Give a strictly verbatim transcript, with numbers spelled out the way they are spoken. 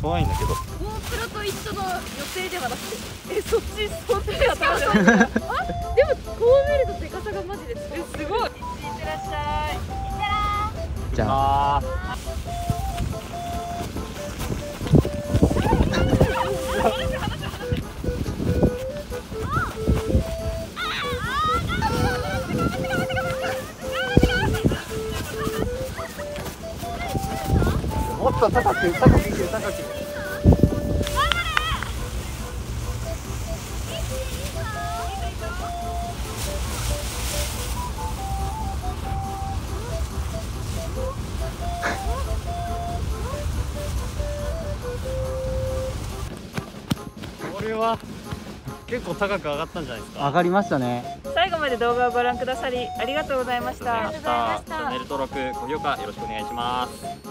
怖いんだけど。 ゴープロと一緒の予定ではなくて、え、そっちそっちが高い。あ、でもこう見るとでかさがマジでえ、すごい。いってらっしゃい。いってらー。 じゃあもっと高く高くいける高く。 これは結構高く上がったんじゃないですか。 上がりましたね。 最後まで動画をご覧くださりありがとうございました。 ありがとうございました。チャンネル登録、高評価よろしくお願いします。